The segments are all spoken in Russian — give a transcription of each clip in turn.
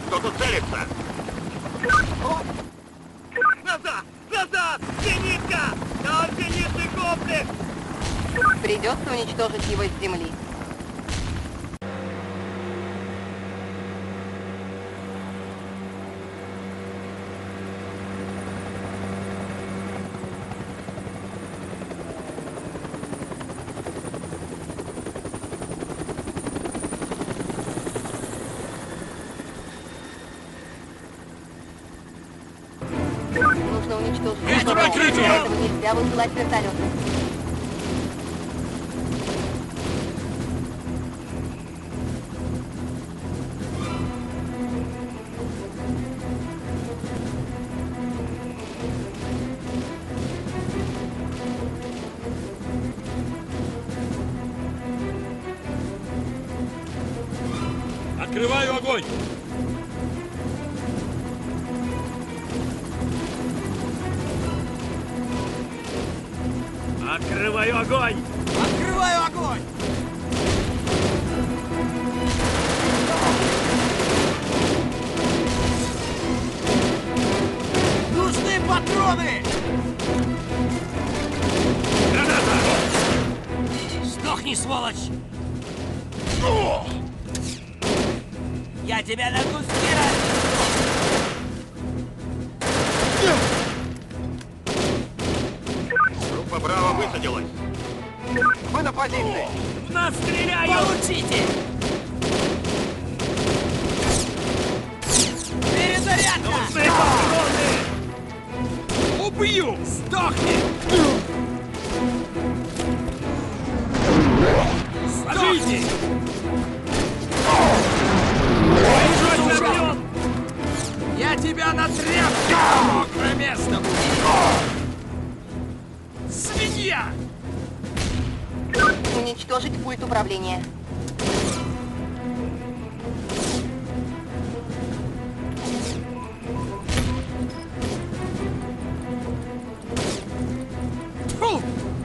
Кто-то целится! Назад! Назад! Зенитка! Там зенитный комплекс! Придется уничтожить его с земли. Нужно уничтожить. Вижу прикрытие! Для этого нельзя высылать вертолеты. Открываю огонь! Открываю огонь! Открываю огонь! Нужны патроны! Граната! Сдохни, сволочь! Я тебя на куски разберу! Группа Браво высадилась. Мы на позиции. В нас стреляют! Получите! Перезарядка! Нужны патроны! Убью! Сдохни! Ложите! Вижу взорвем! Я тебя на тряпке! Мокрое место будет! Свинья! Уничтожить пульт управления. Тьфу!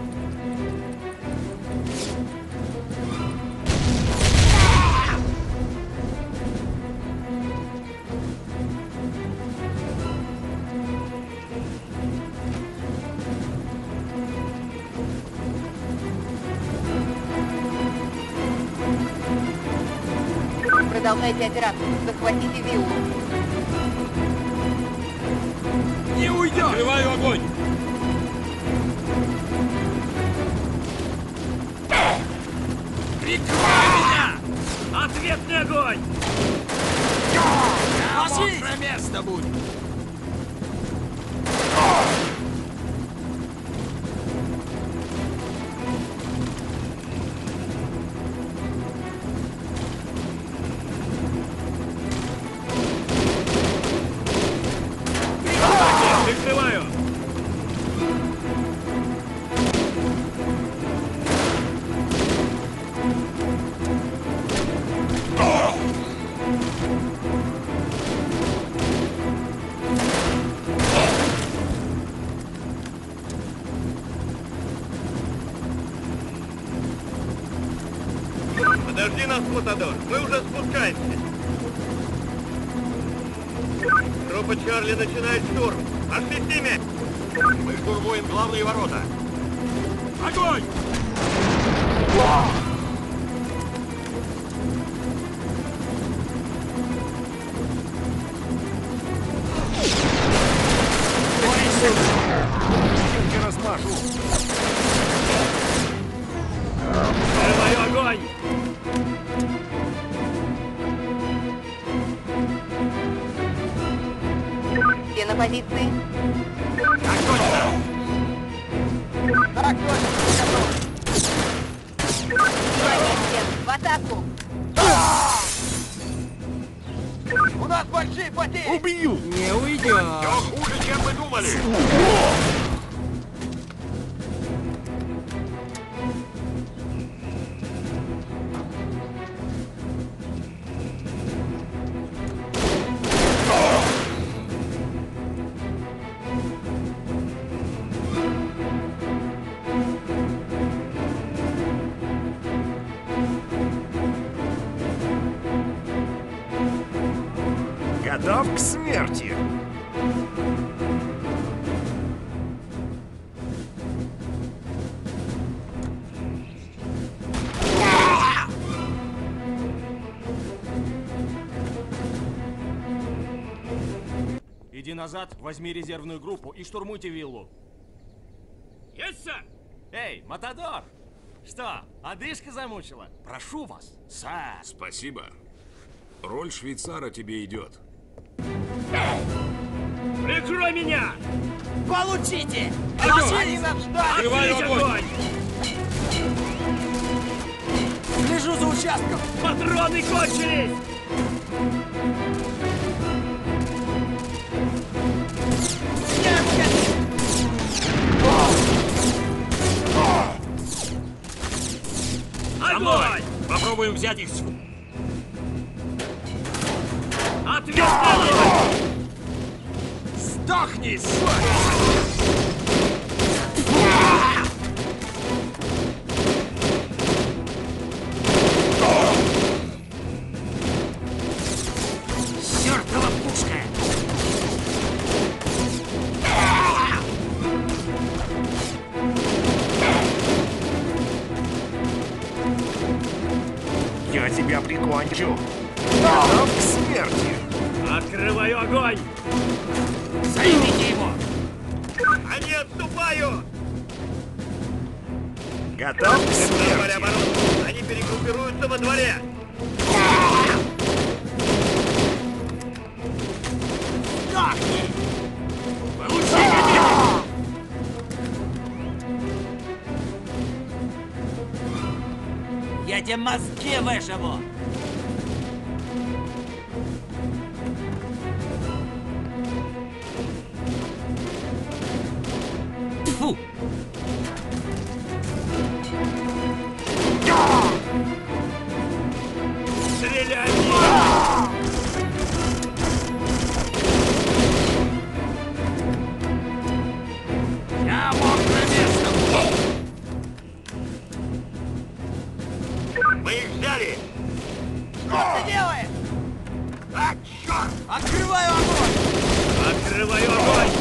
Продолжайте операцию. Захватите виллу. Не уйдешь! Открываю огонь! Прикрой меня! Ответный огонь! Мокрое место будет! Прикрываю! Подожди нас, Матадор, мы уже спускаемся. Группа Чарли начинает штурм. Пошли с ними! Мы штурмуем главные ворота. Огонь! Размажу. Открываю огонь! Все на позиции. Так точно! Так точно! Внимание всем! В атаку! У нас большие потери! Убью! Не уйдем! Все хуже, чем мы думали! Готов к смерти. Иди назад, возьми резервную группу и штурмуйте виллу. Есть, сэр! Эй, Матадор! Что, одышка замучила? Прошу вас, сэр. Спасибо. Роль швейцара тебе идет. Прикрой меня! Получите! Огонь! Открываю Открыть огонь! огонь! Слежу за участком! Патроны кончились! Огонь! Попробуем взять их с... Ответный огонь! Сдохни, сука! Чёртова пушка! Я тебя прикончу. Готов к смерти. Открываю огонь! Займите его! Они отступают! Готов к Взорвали смерти. оборону! Они перегруппируются во дворе! Получи меня! Я тебе мозги выживу! Тьфу! Стреляй в них! Я мокро местом! Мы их взяли! Что ты делаешь? А, черт! Открываю огонь! Открываю огонь!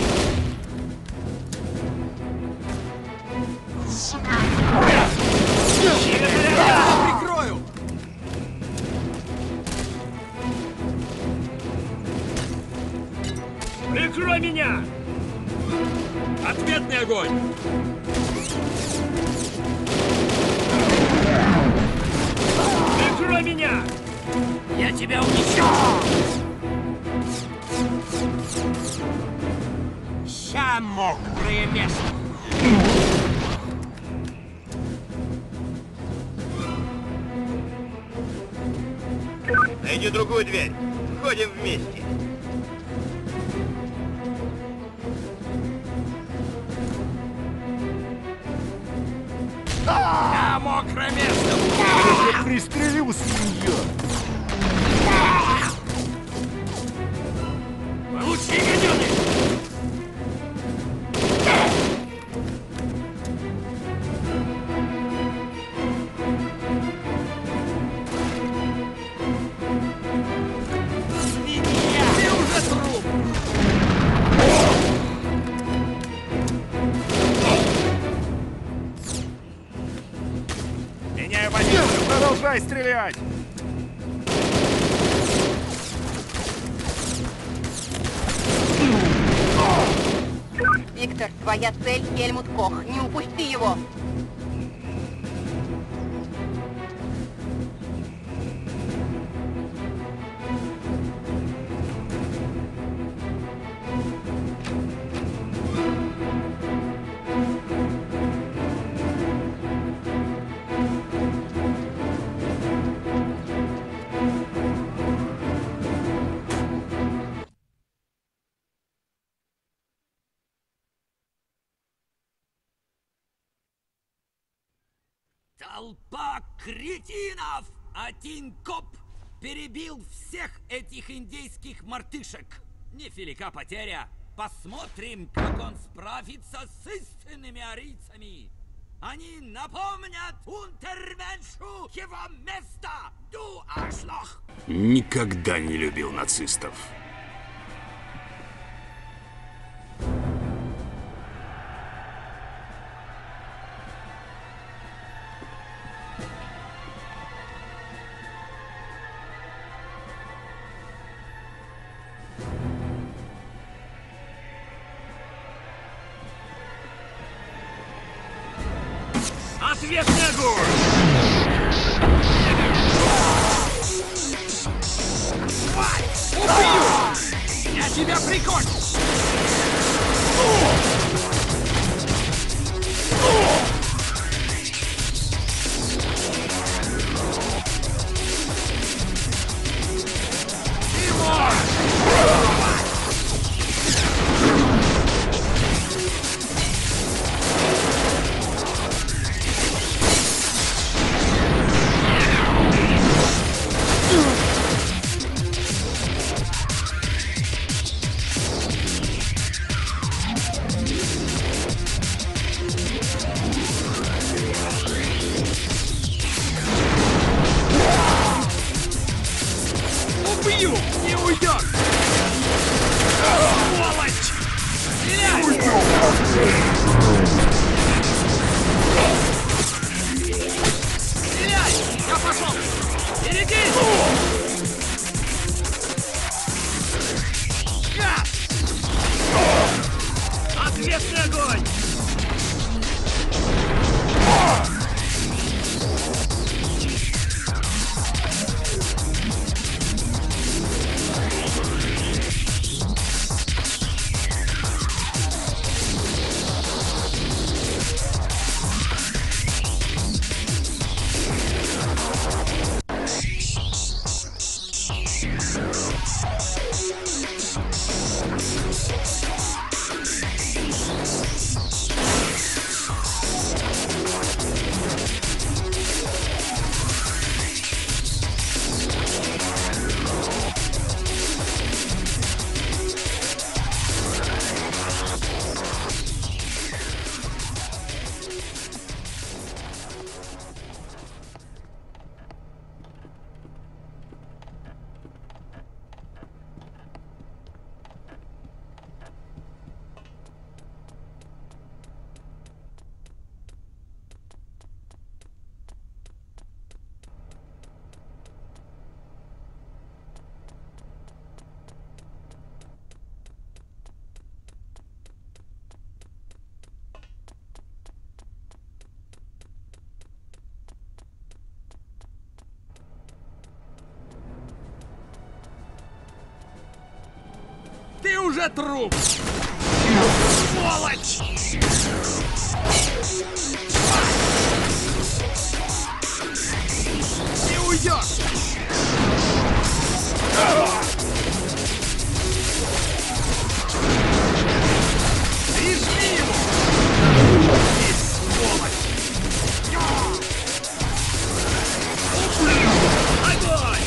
Прикрою! Прикрой меня! Ответный огонь! Прикрой меня! Я тебя уничтожу! Ща мокрое место! Найди другую дверь. Входим вместе. Я мокрое место! Пристрелю свинья. Получи, гаденыш! Свинья! Ты уже труп! Меняю позицию. Продолжай стрелять. Виктор, твоя цель — Хельмут Кох. Не упусти его. Толпа кретинов! Один коп перебил всех этих индейских мартышек. Невелика потеря. Посмотрим, как он справится с истинными арийцами. Они напомнят унтерменшу его место, ду аршлох! Никогда не любил нацистов. Ответный огонь! Убью! Я тебя прикончу! Убью! Не уйдешь! Сволочь! Стреляй! Стреляй! Я пошел! Берегись! Газ! Ответный огонь! Ты уже труп! Сволочь! Не уйдешь! Прижми его! И сволочь! Огонь!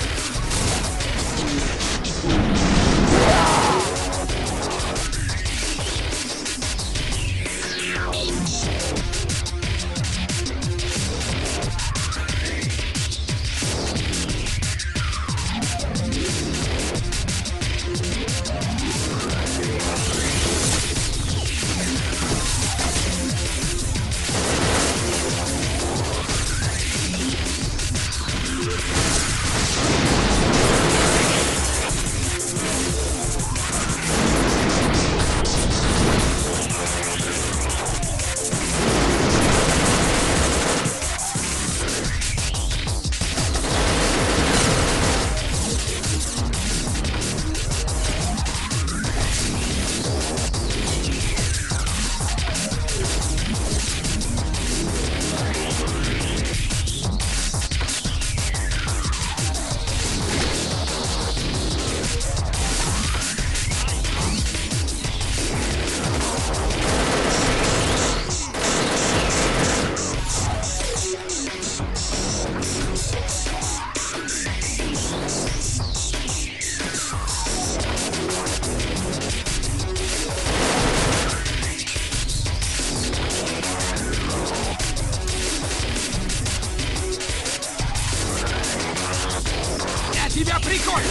Тебя прикончу!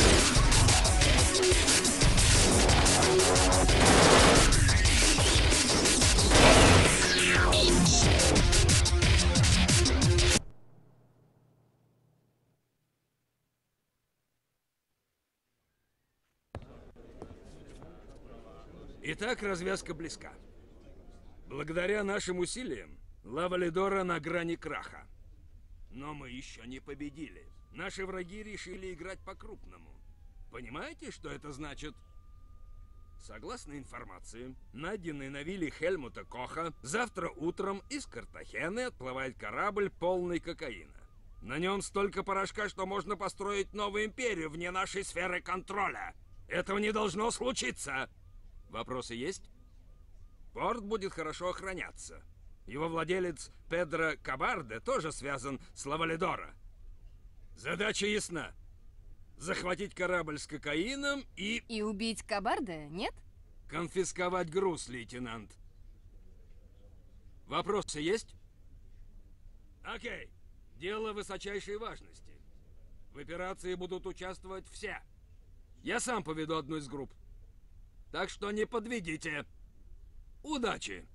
Итак, развязка близка. Благодаря нашим усилиям Лавалидора на грани краха. Но мы еще не победили. Наши враги решили играть по-крупному. Понимаете, что это значит? Согласно информации, найденной на вилле Хельмута Коха, завтра утром из Картахены отплывает корабль, полный кокаина. На нем столько порошка, что можно построить новую империю вне нашей сферы контроля. Этого не должно случиться. Вопросы есть? Порт будет хорошо охраняться. Его владелец Педро Кабарде тоже связан с Лавалидора. Задача ясна. Захватить корабль с кокаином и... И убить Кабарде, нет? конфисковать груз, лейтенант. Вопросы есть? Окей. Дело высочайшей важности. В операции будут участвовать все. Я сам поведу одну из групп. Так что не подведите. Удачи!